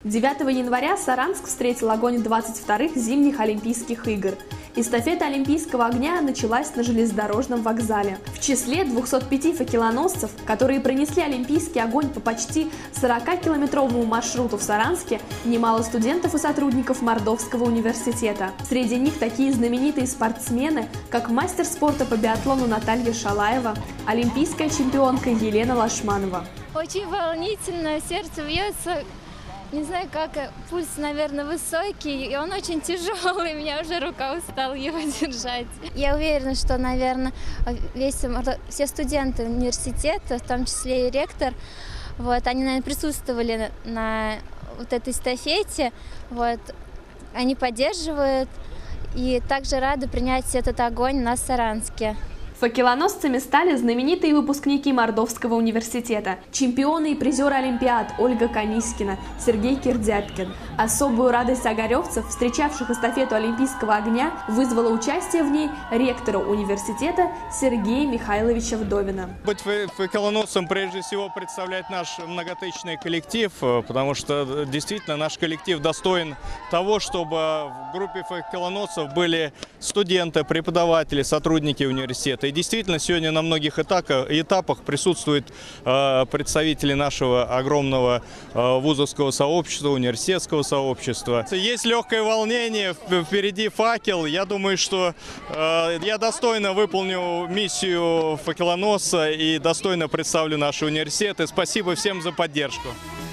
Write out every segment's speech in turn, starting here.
9 января Саранск встретил огонь 22-х зимних Олимпийских игр. Эстафета Олимпийского огня началась на железнодорожном вокзале. В числе 205 факелоносцев, которые пронесли Олимпийский огонь по почти 40-километровому маршруту в Саранске, немало студентов и сотрудников Мордовского университета. Среди них такие знаменитые спортсмены, как мастер спорта по биатлону Наталья Шалаева, олимпийская чемпионка Елена Лашманова. Очень волнительно, сердце бьется. Не знаю, как, пульс, наверное, высокий, и он очень тяжелый, у меня уже рука устала его держать. Я уверена, что, наверное, все студенты университета, в том числе и ректор, они, наверное, присутствовали на вот этой эстафете, они поддерживают и также рады принять этот огонь на Саранске. Факелоносцами стали знаменитые выпускники Мордовского университета, чемпионы и призеры Олимпиад Ольга Канискина, Сергей Кирдяпкин. Особую радость огаревцев, встречавших эстафету Олимпийского огня, вызвало участие в ней ректора университета Сергея Михайловича Вдовина. Быть факелоносцем прежде всего представлять наш многотысячный коллектив, потому что действительно наш коллектив достоин того, чтобы в группе факелоносцев были студенты, преподаватели, сотрудники университета. И действительно, сегодня на многих этапах присутствуют представители нашего огромного вузовского сообщества, университетского сообщества. Есть легкое волнение, впереди факел. Я думаю, что я достойно выполню миссию факелоносца и достойно представлю наши университеты. Спасибо всем за поддержку.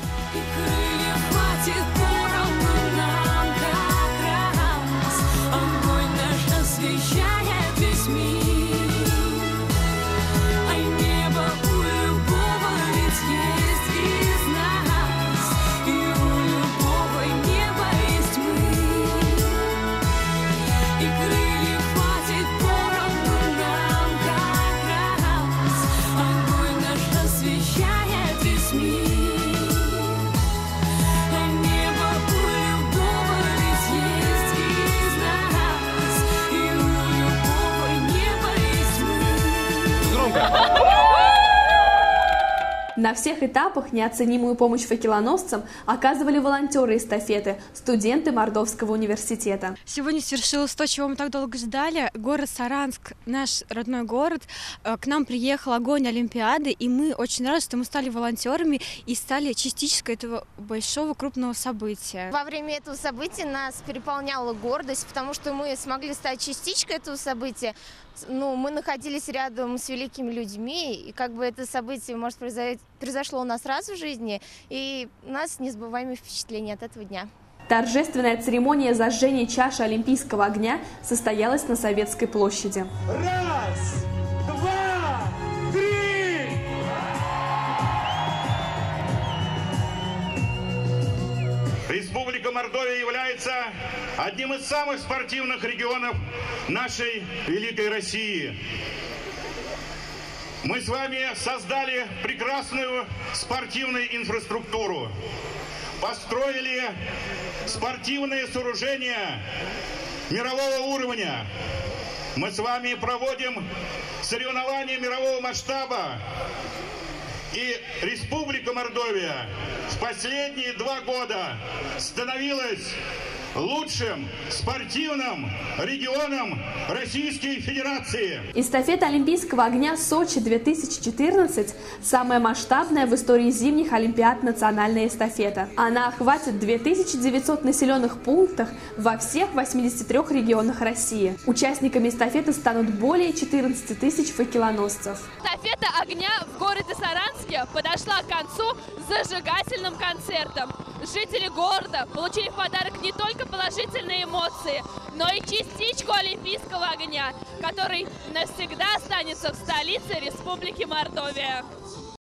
На всех этапах неоценимую помощь факелоносцам оказывали волонтеры эстафеты, студенты Мордовского университета. Сегодня свершилось то, чего мы так долго ждали. Город Саранск, наш родной город, к нам приехал огонь Олимпиады, и мы очень рады, что мы стали волонтерами и стали частичкой этого большого крупного события. Во время этого события нас переполняла гордость, потому что мы смогли стать частичкой этого события. Мы находились рядом с великими людьми, и это событие, может, произошло у нас раз в жизни, и у нас незабываемые впечатления от этого дня. Торжественная церемония зажжения чаши Олимпийского огня состоялась на Советской площади. Раз, два, три! Республика Мордовия является одним из самых спортивных регионов нашей великой России. Мы с вами создали прекрасную спортивную инфраструктуру, построили спортивные сооружения мирового уровня. Мы с вами проводим соревнования мирового масштаба. И Республика Мордовия в последние 2 года становилась лучшим спортивным регионом Российской Федерации. Эстафета Олимпийского огня Сочи-2014 – самая масштабная в истории зимних Олимпиад национальная эстафета. Она охватит 2900 населенных пунктах во всех 83 регионах России. Участниками эстафеты станут более 14 тысяч факелоносцев. Эстафета огня в городе Саранске подошла к концу с зажигательным концертом. Жители города получили в подарок не только положительные эмоции, но и частичку Олимпийского огня, который навсегда останется в столице Республики Мордовия.